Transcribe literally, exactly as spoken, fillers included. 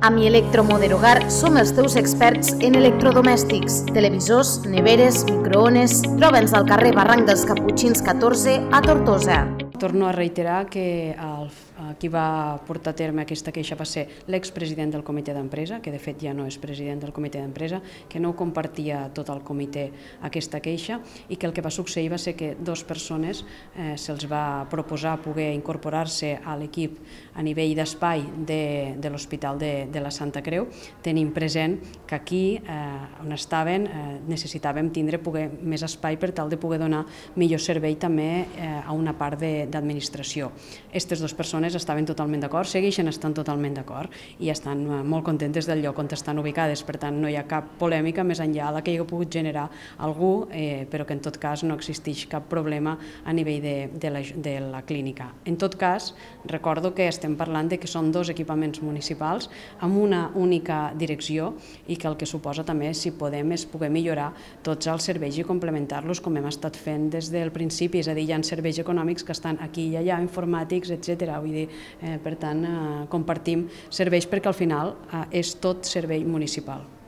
A Mi Electromoder Hogar som els teus experts en electrodomèstics, televisors, neveres, microones. Troba'ns al carrer Barranc dels Caputxins catorze a Tortosa. Torno a reiterar que el, qui va portar a terme aquesta queixa va ser l'expresident del comitè d'empresa, que de fet ja no és president del comitè d'empresa, que no compartia tot el comitè aquesta queixa i que el que va succeir va ser que dues persones eh, se'ls va proposar poder incorporar-se a l'equip a nivell d'espai de, de l'Hospital de, de la Santa Creu, tenint present que aquí eh, on estaven eh, necessitàvem tindre poder, més espai per tal de poder donar millor servei també eh, a una part de d'administració. Aquestes dues persones estaven totalment d'acord, segueixen estant totalment d'acord i estan molt contentes del lloc on estan ubicades, per tant no hi ha cap polèmica més enllà de la que hi ha pogut generar algú, eh, però que en tot cas no existeix cap problema a nivell de, de, la, de la clínica. En tot cas, recordo que estem parlant de que són dos equipaments municipals amb una única direcció i que el que suposa també, si podem, és poder millorar tots els serveis i complementar-los com hem estat fent des del principi, és a dir, hi ha serveis econòmics que estan aquí i allà, informàtics, etcètera. Vull dir, eh, per tant, eh, compartim serveis perquè al final eh, és tot servei municipal.